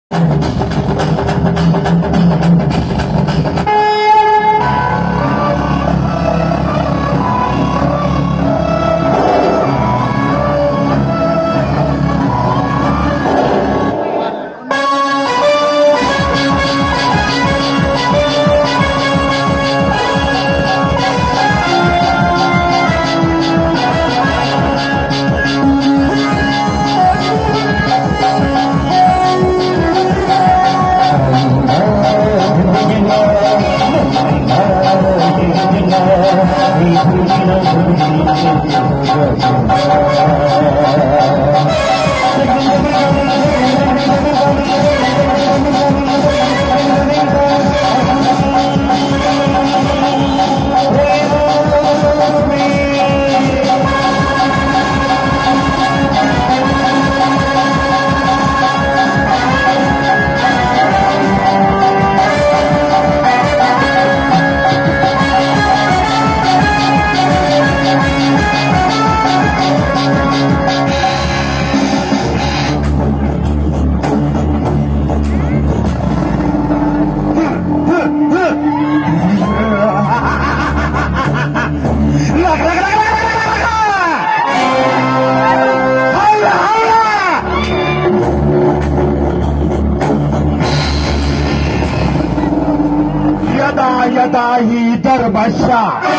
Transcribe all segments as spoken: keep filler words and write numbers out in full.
यदा ही धर्मस्य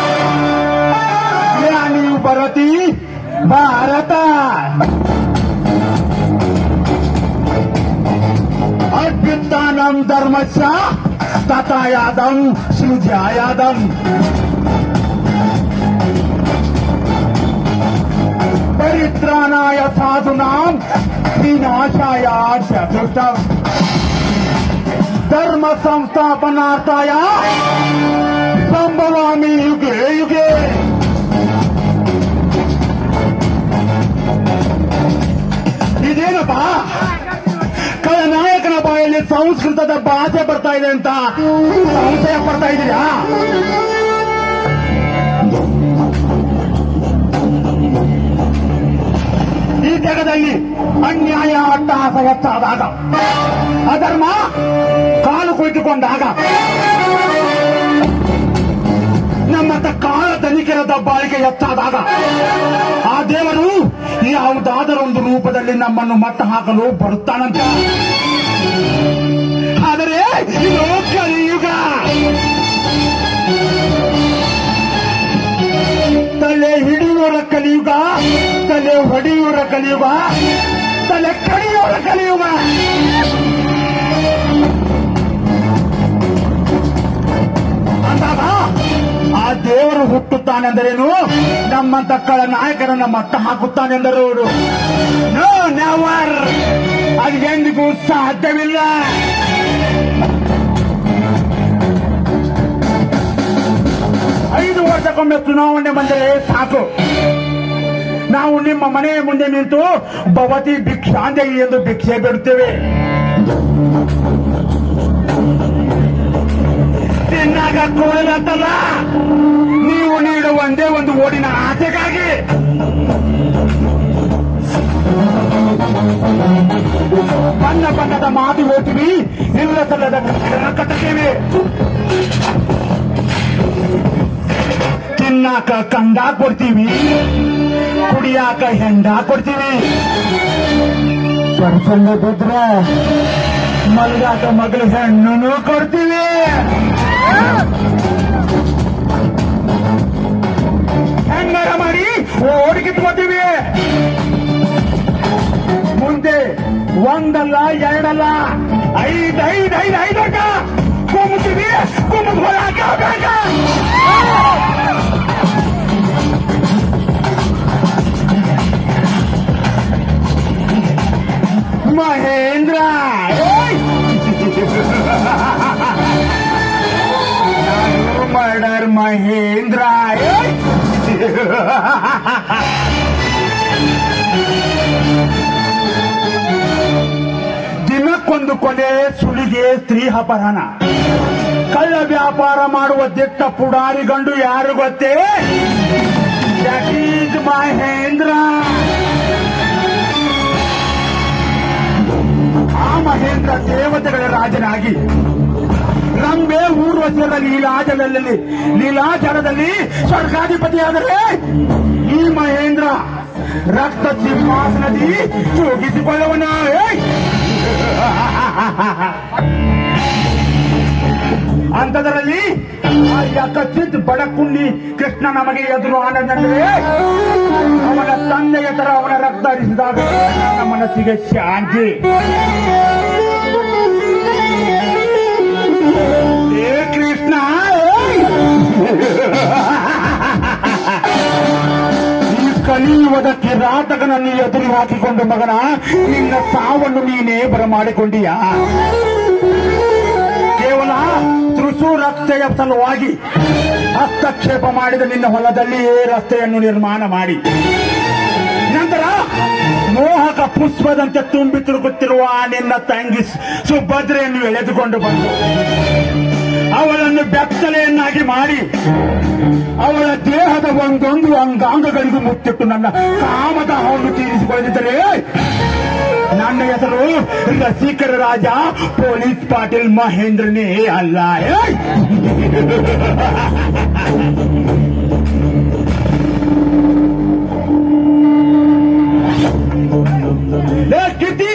ग्लानिर् भवति भारत अभ्युत्थानं धर्मस्य तथायातं सृजायातं परित्राणाय साधूनां विनाशाय च दुष्टम् धर्म संस्थापनार्थाय संभवामि युगे युगे ಇದೇನಪ್ಪ ಖಳನಾಯಕನ ಬಾಯಲ್ಲಿ ಸಂಸ್ಕೃತದ ಭಾಷೆ ಬರ್ತಾ ಇದೆ ಅಂತ ಸಂಶಯ ಪಡ್ತಾ ಇದೀಯಾ? ಈ ಜಗದಲ್ಲಿ ಅನ್ಯಾಯ ಅಟ್ಟಹಾಸ ಹೆಚ್ಚಾದಾಗ, ಅಧರ್ಮ ಕಾಲು ಕುಳಿತುಕೊಂಡಾಗ, ನಮ್ಮಂತ ಕಾಲ ಧನಿಕರ ದಬ್ಬಾಳಿಕೆ ಹೆಚ್ಚಾದಾಗ ಆ ದೇವರು ಯಾವುದಾದರೊಂದು ರೂಪದಲ್ಲಿ ನಮ್ಮನ್ನು ಮಟ್ಟ ಹಾಕಲು ಬರುತ್ತಾನಂತ. ಆದರೆ ಇದು ಕಲಿಯುಗ. ತಲೆ ಹಿಡಿಯುವರ ಕಲಿಯುಗ, ತಲೆ ಹೊಡೆಯುವರ ಕಲಿಯುಗ, ತಲೆ ಕಡಿಯುವರ ಕಲಿಯುಗ. ಅಂದಾಗ ಆ ದೇವರು ಹುಟ್ಟುತ್ತಾನೆಂದರೇನು? ನಮ್ಮಂತ ಕಳ ನಾಯಕರನ್ನ ಮಟ್ಟ ಹಾಕುತ್ತಾನೆಂದರು. ನೋ ನೆವರ್, ಅದು ಎಂದಿಗೂ ಸಾಧ್ಯವಿಲ್ಲ. ಐದು ವರ್ಷಕ್ಕೊಮ್ಮೆ ಚುನಾವಣೆ ಬಂದರೆ ಸಾಕು, ನಾವು ನಿಮ್ಮ ಮನೆಯ ಮುಂದೆ ನಿಂತು ಭವತಿ ಭಿಕ್ಷಾಂದೇಹಿ ಎಂದು ಭಿಕ್ಷೆ ಬಿಡುತ್ತೇವೆ. ತಿನ್ನಾಗ ಕೋಳಲತ್ತಲ್ಲ, ನೀವು ನೀಡುವ ಒಂದೇ ಒಂದು ಓಡಿನ ಆಸೆಗಾಗಿ. ಬಣ್ಣ ಬಣ್ಣದ ಮಾತು ಹೇಳ್ತೀವಿ, ಇಲ್ಲ ಸಲ್ಲದ ಕಟ್ಟುತ್ತೇವೆ. ತಿನ್ನಾಕ ಕಂಡ ಕೊಡ್ತೀವಿ, ಕುಡಿಯಾಕ ಹೆಂಡ ಕೊಡ್ತೀವಿ. ಪರ್ಸಂಗ ಬಿದ್ರೆ ಮಲ್ಗಾಕ ಮಗಳ ಹೆಣ್ಣು ಕೊಡ್ತೀವಿ. ಹೆಂಗಾರ ಮಾಡಿ ಓಡಿಕಿಟ್ಕೊತೀವಿ. ಮುಂದೆ ಒಂದಲ್ಲ ಎರಡಲ್ಲ ಐದ್ ಐದ್ ಐದ್ ಐದಕ್ಕ ಕುಮ್ತೀವಿ. ಕುಮ್ಮದ್ ಹೊರಾಕ ಮಹೇಂದ್ರ ಮರ್ಡರ್ ಮಹೇಂದ್ರ. ದಿನಕ್ಕೊಂದು ಕೊಲೆ, ಸುಲಿಗೆ, ಸ್ತ್ರೀ ಅಪಹರಣ, ಕಳ್ಳ ವ್ಯಾಪಾರ ಮಾಡುವ ದಿಟ್ಟ ಪುಡಾರಿ ಗಂಡು ಯಾರು ಗೊತ್ತೇ? That is Mahendra. ಆ ಮಹೇಂದ್ರ ದೇವತೆಗಳ ರಾಜನಾಗಿ ರಂಬೆ ಊರ್ವಶಿಯರ ಲೀಲಾಜಲದಲ್ಲಿ ಲೀಲಾಜಲದಲ್ಲಿ ಸ್ವರ್ಗಾಧಿಪತಿಯಾದರೆ ಈ ಮಹೇಂದ್ರ ರಕ್ತ ಸಿಂಹಾಸನದಿ ಯೋಗಿಸಿಕೊಳ್ಳುವನ. ಅಂಥದ್ರಲ್ಲಿ ಯಕಚಿತ್ ಬಡಕುಂಡಿ ಕೃಷ್ಣ ನಮಗೆ ಎದುರು ಆನಂದಂದ್ರೆ ಅವನ ತಂದೆಯ ತರ ಅವನ ರಕ್ತ ಹರಿಸಿದಾಗ ನಮ್ಮ ಮನಸ್ಸಿಗೆ ಶಾಂತಿ. ಏ ಕೃಷ್ಣ, ಈ ಕಲಿಯುವದ ಕಿರಾತಕನನ್ನು ಎದುರು ಹಾಕಿಕೊಂಡು ಮಗನ ನಿನ್ನ ಸಾವನ್ನು ನೀನೇ ಬರಮಾಡಿಕೊಂಡೀಯಾ? ಕೇವಲ ತುಸು ರಸ್ತೆಯ ಸಲುವಾಗಿ ಹಸ್ತಕ್ಷೇಪ ಮಾಡಿದ ನಿನ್ನ ಹೊಲದಲ್ಲಿಯೇ ರಸ್ತೆಯನ್ನು ನಿರ್ಮಾಣ ಮಾಡಿ ನಂತರ ಮೋಹಕ ಪುಷ್ಪದಂತೆ ತುಂಬಿ ತುರುಕುತ್ತಿರುವ ನಿನ್ನ ತಂಗಿ ಸುಭದ್ರೆಯನ್ನು ಎಳೆದುಕೊಂಡು ಬಂದು ಅವಳನ್ನು ಬೆತ್ತಲೆಯನ್ನಾಗಿ ಮಾಡಿ ಅವಳ ದೇಹದ ಒಂದೊಂದು ಅಂಗಾಂಗಗಳಿಗೂ ಮುತ್ತಿಟ್ಟು ನನ್ನ ಕಾಮದಾಹವನ್ನು ತೀರಿಸಿಕೊಳ್ಳದಿದ್ದರೆ ನನ್ನ ಹೆಸರು ರಸಿಕರ ರಾಜ ಪೊಲೀಸ್ ಪಾಟೀಲ್ ಮಹೇಂದ್ರನೇ ಅಲ್ಲ. ಕೀರ್ತಿ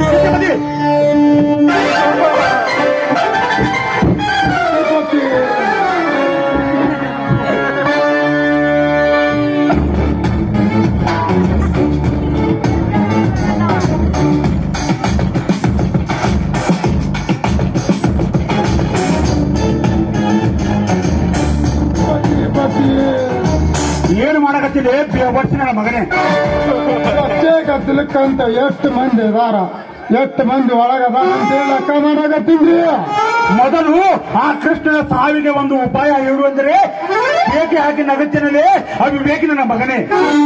ಏನು ಮಾಡಕತ್ತಿದೆ ವರ್ಷನ ಮಗನೇ? ರಸ್ತೆ ಕತ್ತಲಕ್ಕಂತ ಎಷ್ಟು ಮಂದಿ ಇದಾರ, ಎಷ್ಟು ಮಂದಿ ಒಳಗದ ಅಂತೇಳಿ ಲೆಕ್ಕ ಮಾಡಕತ್ತಿದ್ರಿ. ಮೊದಲು ಆ ಕೃಷ್ಣನ ಸಾವಿಗೆ ಒಂದು ಉಪಾಯ ಹೇಳು ಅಂದರೆ ಏಕೆ ಹಾಕಿ ನಗತ್ತಿನಲ್ಲೇ ಅವಿವೇಕಿ ನನ್ನ ಮಗನೇ.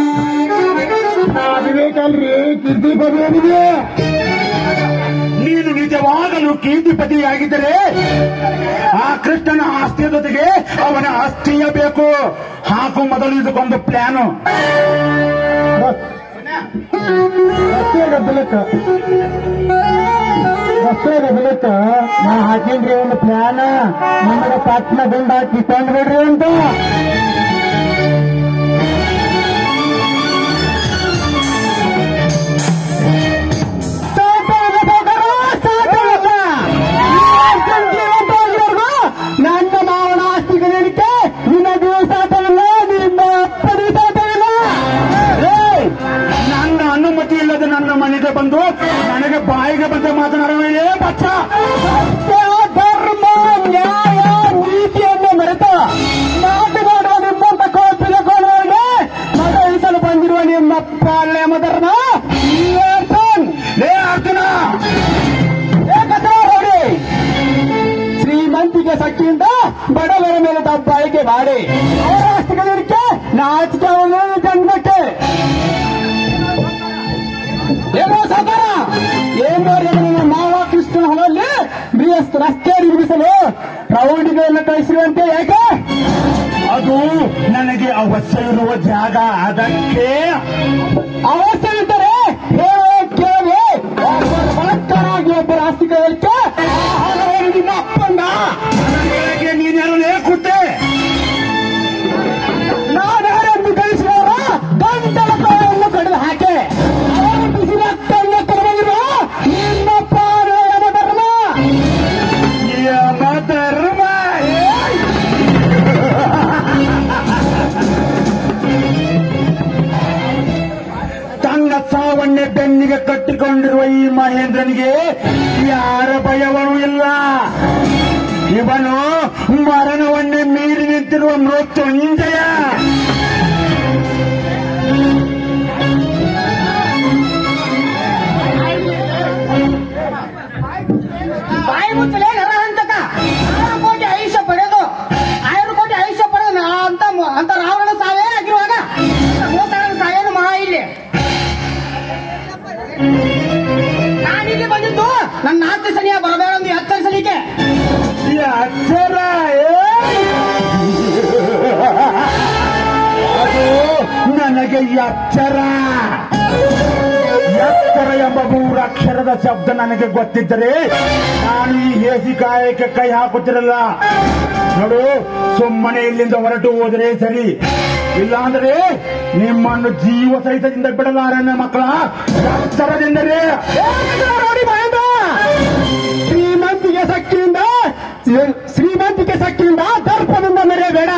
ಅವಿವೇಕಲ್ರಿ, ಕೀರ್ತಿಪತಿ ಏನಿದೆ? ನೀನು ನಿಜವಾಗಲೂ ಕೀರ್ತಿಪತಿಯಾಗಿದ್ದರೆ ಆ ಕೃಷ್ಣನ ಆಸ್ತಿಯ ಜೊತೆಗೆ ಅವನ ಆಸ್ತಿಯ ಬೇಕು. ಹಾಕು ಮೊದಲು ಇದಕ್ಕೊಂದು ಪ್ಲಾನು. ರಸ್ತೆ ಗದ್ದಲಕ್ಕ ರಸ್ತೆ ಗದ್ದಲಕ್ಕ ನಾ ಹಾಕಿನ್ರಿ ಒಂದು ಪ್ಲಾನ್. ನಮಗೆ ಪಟ್ನ ಗುಂಡ ಹಾಕಿ ಕೊಂಡ್ಬಿಡ್ರಿ ಅಂತ. ನನ್ನ ಮಾವನ ಆಸ್ತಿಗಳಿಗೆ ನಿನ್ನ ದಿವಸ ನಿಮ್ಮ ಅಪ್ಪನ ನನ್ನ ಅನುಮತಿ ಇಲ್ಲದೆ ನನ್ನ ಮನೆಗೆ ಬಂದು ನನಗೆ ಬಾಯಿಗೆ ಬಂದ ಮಾತನಾಡುವೇ ಬಚ್ಚ. ಧರ್ಮ ನ್ಯಾಯ ನೀತಿಯನ್ನು ಮರೆತ ಮಾತನಾಡುವ ನಿಮ್ಮಂತ ಕೋಪಿಲುಕೊಳ್ಳುವವರಿಗೆ ಮತಯಿಸಲು ಬಂದಿರುವ ನಿಮ್ಮ ಪಾಲನೆ ಮದರ್ನ ಅರ್ಜುನ ಏಕಸಾರಿ ಶ್ರೀಮಂತಿಗೆ ಸಕ್ಕಿಯಿಂದ ಬಡವರ ಮೇಲೆ ದಬ್ಬಾಯಿಕೆ ಮಾಡಿ ಅವರ ಆಸ್ತಿಗಳಿಗೆ ನಾಚಿಕೆ ಜನ್ಮಕ್ಕೆ ಏನೋ ಸಾಧಾರ ಏನ್ ಮಾಡಿ ಮಾವ ಕೃಷ್ಣ ಹೊಲಲ್ಲಿ ಬೃಹತ್ ರಸ್ತೆ ನಿರ್ಮಿಸಲು ರೌಡಿಗಳನ್ನು ಕಳಿಸಿರುವಂತೆ ಯಾಕೆ? ಅದು ನನಗೆ ಅವಶ್ಯ ಇರುವ ಜಾಗ. ಅದಕ್ಕೆ ಅವಶ್ಯವಿದ್ದರೆ ಹೇಳೋ ಕೇಳಿ ಬಲಕ್ಕರಾಗಿ ಒಬ್ಬರ ಆಸ್ತಿ ಕಳಿಕೆ ನಿಮ್ಮ ಅಪ್ಪಂದ ನೀನೇನು ಕೂತೆ ನಾನ್ಯಾರೆಂದು ಕಳಿಸಿದವರ ಗಂಟಲ ಕಾಯನ್ನು ಕಡಿದು ಹಾಕಿ ಬಿಸಿ ರಕ್ತವನ್ನು ತರಬಂದಿರುವ ನಿಮ್ಮ ಪಾರು ಯಮಧರ್ಮ ಯಮಧರ್ಮ ತನ್ನ ಸಾವನ್ನೇ ಬೆನ್ನಿಗೆ ಕಟ್ಟಿಕೊಂಡಿರುವ ಈ ಮಹೇಂದ್ರನಿಗೆ ಯಾರ ಭಯವೂ ಇಲ್ಲ. ಇವನು ಮರಣವನ್ನೇ ಮೀರಿ ನಿಂತಿರುವ ಮೃತ್ಯುಂಜಯ. ಬಾಯಿ ಮುಚ್ಚಲೇ ನರಹಂತಕ ಆರು ಕೋಟಿ ಆಯುಷ್ಯ ಪಡೆದು ಆರು ಕೋಟಿ ಆಯುಷ್ಯ ಪಡೆದು ಅಂತ ಅಂತ ರಾವಣ ಸಾವೇ ಆಗಿರುವಾಗ ಮೂವತ್ತಾರು ಸಾವೇನು ಮಹಾ ಇಲ್ಲಿ ನಾನಿಲ್ಲಿ ಬಂದಿದ್ದು ನನ್ನ ಆಸ್ತಿ ಸನಿಯ ಬರಬೇಡೊಂದು ಎಚ್ಚರಿಸಲಿಕ್ಕೆ. ಅಕ್ಷರ ಅದು ನನಗೆ ಎಚ್ಚರ. ಎತ್ತರ ಎಂಬ ಮೂರು ಅಕ್ಷರದ ಶಬ್ದ ನನಗೆ ಗೊತ್ತಿದ್ದರೆ ನಾನು ಈ ಹೇಸಿ ಕಾಯಕ್ಕೆ ಕೈ ಹಾಕುತ್ತಿರಲ್ಲ. ನೋಡು, ಸುಮ್ಮನೆ ಇಲ್ಲಿಂದ ಹೊರಟು ಹೋದರೆ ಸರಿ, ಇಲ್ಲಾಂದ್ರೆ ನಿಮ್ಮನ್ನು ಜೀವ ಸಹಿತದಿಂದ ಬಿಡಲಾರೆ ನನ್ನ ಮಕ್ಕಳ ಎತ್ತರದಿಂದಲೇ. ನೋಡಿ ಮಹೇಂದ್ರ, ಶ್ರೀಮಂತಿಗೆ ಶಕ್ತಿಯಿಂದ ಶ್ರೀಮಂತಿಕೆ ಶಕ್ತಿಯಿಂದ ದರ್ಪದಿಂದ ಮೆರೆಯಬೇಡ.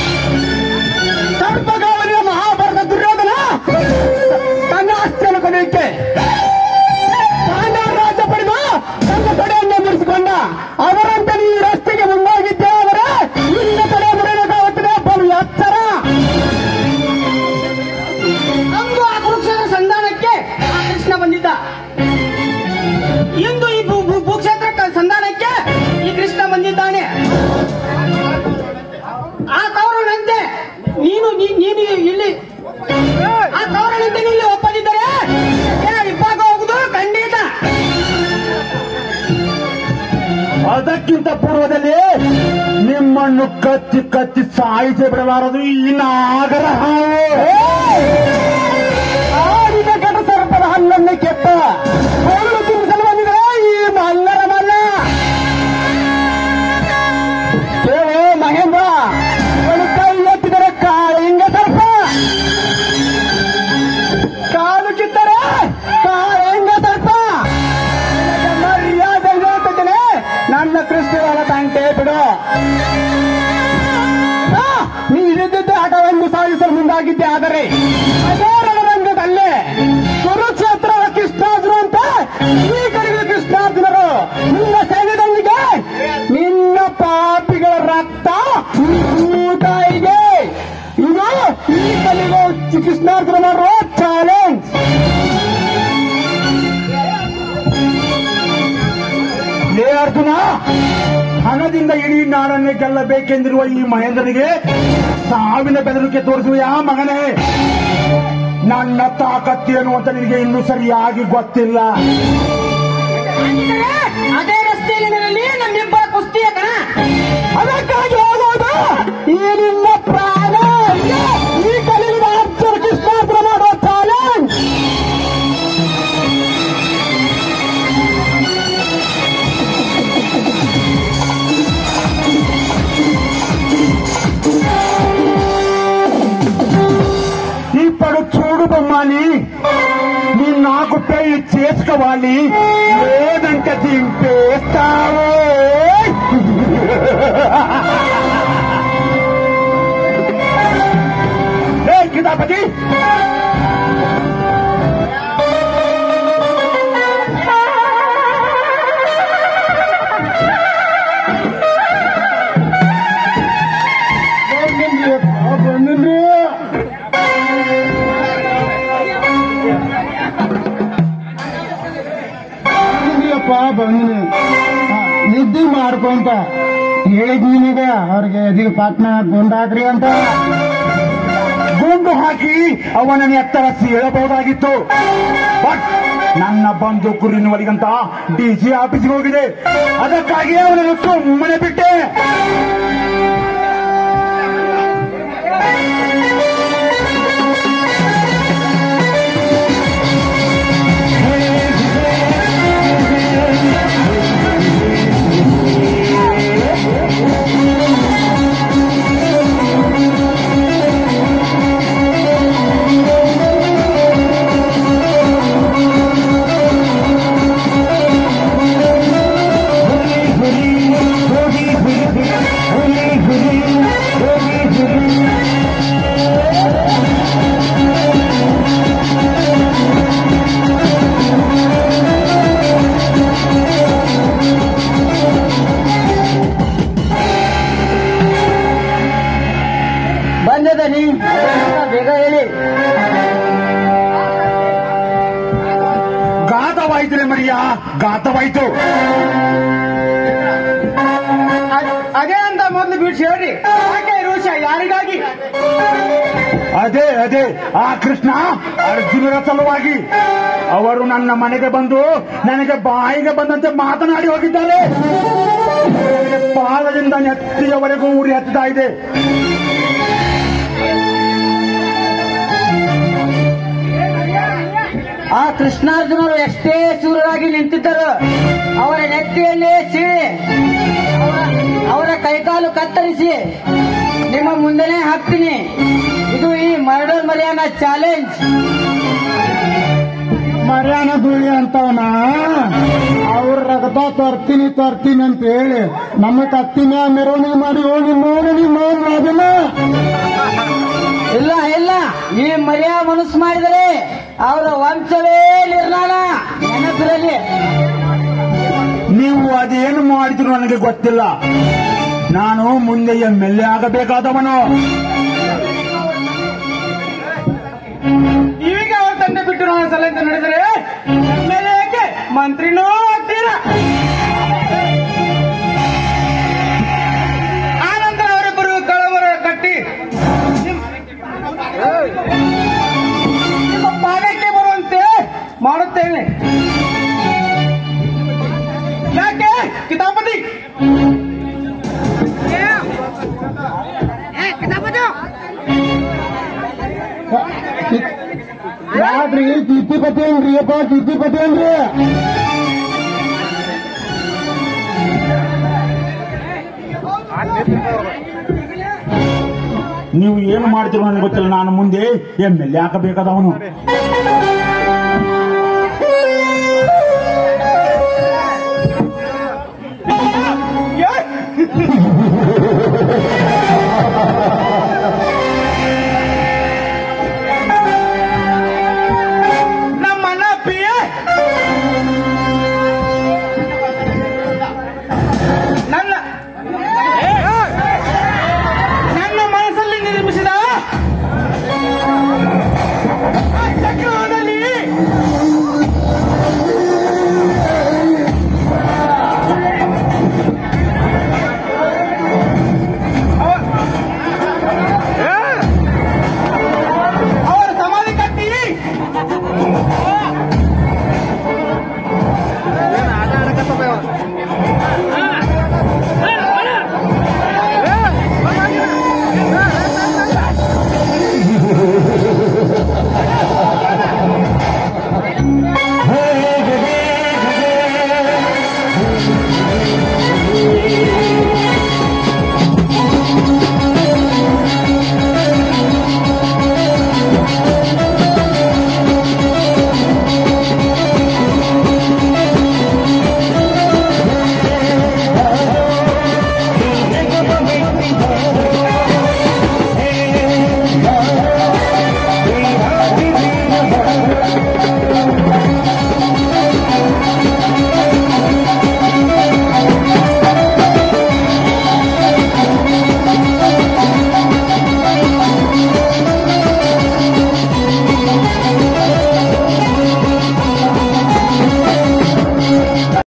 ಸರ್ಪಗಾವಲಿಯ ಮಹಾಭಾರತ ದುರ್ಯೋಧನ ತನ್ನ ಆಸ್ತಿಯನ್ನು ಕೊನೆಯಕ್ಕೆ ಪಾಂಡವ ರಾಜ್ಯ ಪಡೆದು ತನ್ನ ತಡೆಯನ್ನು ಮುರಿಸಿಕೊಂಡ. ಅವರಂತೆ ಈ ರಸ್ತೆಗೆ ಮುಂದಾಗಿದ್ದೇ ಅವರೇ ನಿನ್ನ ತಡೆ ಮುರಿಯಬೇಕಾಗುತ್ತದೆ. ಬಲು ಎತ್ತರ. ಅಂದು ಆ ಕುರುಕ್ಷೇತ್ರ ಸಂಧಾನಕ್ಕೆ ಆ ಕೃಷ್ಣ ಬಂದಿದ್ದ. ಇಂದು ಈ ಭೂ- ಭೂ- ಭೂಕ್ಷೇತ್ರ ಸಂಧಾನಕ್ಕೆ ಈ ಕೃಷ್ಣ ಬಂದಿದ್ದಾನೆ. ಆ ಕೌರವನಂತೆ ನೀನು ನೀ- ನೀನು ಇಲ್ಲಿ ಆ ಕೌರವನಂತೆ ನೀನು ಒಪ್ಪದಿದ್ದರೆ ವಿಭಾಗ ಹೋಗುದು ಖಂಡಿತ. ಅದಕ್ಕಿಂತ ಪೂರ್ವದಲ್ಲಿ ನಿಮ್ಮನ್ನು ಕಚ್ಚಿ ಕಚ್ಚಿ ಸಾಯಿಸಿ ಬಿಡಬಾರದು ಈ ನಾಗರ ಹಾವು. ಆಡಿದ ಕಟ ಸರ್ಪದ ಹಲ್ಲನ್ನು ಕೆತ್ತ ಹಲ್ಲು ತುಂಬಿಸಲು ಬಂದಿದೆ ಈ ಮಲ್ಲರ ಮಲ್ಲ. ಕೇಳು ಮಹೇಂದ್ರ, ಇವನು ಕೈ ಎತ್ತಿದರೆ ಕಾಳಿಂಗ ಸರ್ಪ, ಕಾಲು ಕಿತ್ತರೆ ಕಾಳಿಂಗ ಸರ್ಪ. ಮರ್ಯಾದೆ ಹೇಳ್ತಿದ್ದೇನೆ, ನನ್ನ ಕೃಷ್ಣವಾದ ತಂಟೆ ಬಿಡು. ನೀ ಇಳಿದಿದ್ದೆ ಆಟವನ್ನು ಸಾಗಿಸಲು ಮುಂದಾಗಿದ್ದೆ. ಆದರೆ ಅದೇ ರಣರಂಗದಲ್ಲೇ ಕುರುಕ್ಷೇತ್ರ ಕೃಷ್ಣಾರ್ಜುನ ಅಂತ ಈ ಕಡೆಗೆ ಕೃಷ್ಣಾರ್ಜುನರು ನಿನ್ನ ಸೈನ್ಯದೊಂದಿಗೆ ನಿನ್ನ ಪಾಪಿಗಳ ರಕ್ತ ತಾಯಿಗೆ ಇದು ಈ ಕಲಿಗೆ ಕೃಷ್ಣಾರ್ಜುನ ಮಾಡುವ ಚಾಲೆಂಜ್. ಲೇ ಅರ್ಜುನ, ಹಣದಿಂದ ಇಡೀ ನಾಡನ್ನೇ ಗೆಲ್ಲಬೇಕೆಂದಿರುವ ಈ ಮಹೇಂದ್ರನಿಗೆ ಸಾವಿನ ಬೆದರಿಕೆ ತೋರಿಸುವ ಯಾ ಮಗನೇ? ನನ್ನ ತಾಕತ್ತೇನು ಅಂತ ನಿನಗೆ ಇನ್ನೂ ಸರಿಯಾಗಿ ಗೊತ್ತಿಲ್ಲ. ಅದೇ ರಸ್ತೆಯಲ್ಲಿ ನಮ್ಮಿಬ್ಬರ ಕುಸ್ತಿಯ ಕಣ. ಅದಕ್ಕಾಗಿ ಹೋಗೋದು ಈ ನಿನ್ನ ಪ್ರಾಣ. ಈ ಕಲಿಯುವ ಅರ್ಜುನ ಕೃಷ್ಣಾರ್ಜುನ ಮಾಡುವ ಚಾಲೆಂಜ್. ఇప్పుడు చూడు బొమ్మాలి, నీ నాకు పెయి చేసుకోవాలి, లేదంటే దింపేస్తావు. ఏ కితాపతి, ಬಂದಿನಿ ನಿದ್ದೆ ಮಾಡ್ಕೊಂತ ಹೇಳಿದ್ ನಿನಗ ಅವ್ರಿಗೆ ಇದೀಗ ಪಾಟ್ನ ಗುಂಡಾಕ್ರಿ ಅಂತ. ಗುಂಡು ಹಾಕಿ ಅವನನ್ನು ಎತ್ತರ ಸೀಳಬಹುದಾಗಿತ್ತು. ಬಟ್ ನನ್ನ ಬಂದು ಕುರಿನುವರಿಗಂತ ಡಿಸಿ ಆಫೀಸ್ಗೆ ಹೋಗಿದೆ. ಅದಕ್ಕಾಗಿ ಅವನನ್ನು ಸುಮ್ಮನೆ ಬಿಟ್ಟೆ. ಬಂದದನಿ ಬೇಗ ಹೇಳಿ. ಘಾತವಾಯ್ತು ಮರಿಯ, ಘಾತವಾಯ್ತು. ಅದೇ ಅಂತ ಮೊದಲು ಬಿಡಿಸಿ ಹೇಳ್ರಿ. ಯಾಕೆ ರೋಷ ಯಾರಿಗಾಗಿ? ಅದೇ ಅದೇ ಆ ಕೃಷ್ಣ ಅರ್ಜುನರ ಸಲುವಾಗಿ. ಅವರು ನನ್ನ ಮನೆಗೆ ಬಂದು ನನಗೆ ಬಾಯಿಗೆ ಬಂದಂತೆ ಮಾತನಾಡಿ ಹೋಗಿದ್ದಾರೆ. ನನಗೆ ಪಾದದಿಂದ ನೆತ್ತಿಯವರೆಗೂ ಉರಿ ಹತ್ತುತ್ತಾ ಇದೆ. ಆ ಕೃಷ್ಣಾರ್ಜುನರು ಎಷ್ಟೇ ಶೂರರಾಗಿ ನಿಂತಿದ್ದರು ಅವರ ನೆತ್ತಿಯಲ್ಲೇ ಸೀಳಿ ಅವರ- ಅವರ ಕೈಕಾಲು ಕತ್ತರಿಸಿ ನಿಮ್ಮ ಮುಂದೆನೆ ಹಾಕ್ತೀನಿ. ಇದು ಈ ಮರ್ಡರ್ ಮರಿಯಾನ ಚಾಲೆಂಜ್. ಮರ್ಯಾನ ಬೀಳಿ ಅಂತವನ ಅವ್ರ ರಗತ ತರ್ತೀನಿ ತರ್ತೀನಿ ಅಂತ ಹೇಳಿ ನಮ್ಮ ಕತ್ತಿನ ಮೆರವಣಿಗೆ ಮಾಡಿ ಹೋಗಿ ನೋಡಿ ನಿಮ್ಮ ಅದನ್ನ ಇಲ್ಲ ಇಲ್ಲ, ಈ ಮರ್ಯಾ ಮನಸ್ಸು ಮಾಡಿದರೆ ಅವರ ವಂಶವೇ ನಿರ್ನಾಳ. ನೆನಪಿರಲಿ. ನೀವು ಅದೇನು ಮಾಡಿದ್ರು ನನಗೆ ಗೊತ್ತಿಲ್ಲ. ನಾನು ಮುಂದೆ ಎಂ ಎಲ್ ಎ ಆಗಬೇಕಾದವನು. ಈಗ ಅವ್ರ ತಂದೆ ಬಿಟ್ಟು ನಾನು ಸಲಹೆ ನಡೆದರೆ ಮೇಲೆ ಯಾಕೆ ಮಂತ್ರಿನೂ ಆಗ್ತೀರಾ? ಆನಂತರ ಅವರಿಬ್ಬರು ಕಳವರ ಕಟ್ಟಿ ನಿಮ್ಮ ಪಾದಕ್ಕೆ ಬರುವಂತೆ ಮಾಡುತ್ತೇನೆ. ಯಾಕೆ ಕಿತಾಪತಿ? ಯಾಕ್ರಿ ಕಿತ್ತಿಪತಿ ಏನ್ರಿ ಅಪ್ಪ ಕಿತ್ತಿಪತಿ ಏನ್ರಿ ನೀವು ಏನು ಮಾಡ್ತಿರೋ ನನಗೆ ಗೊತ್ತಿಲ್ಲ. ನಾನು ಮುಂದೆ ಎಂ ಎಲ್ ಎ ಆಗಬೇಕಾದವನು.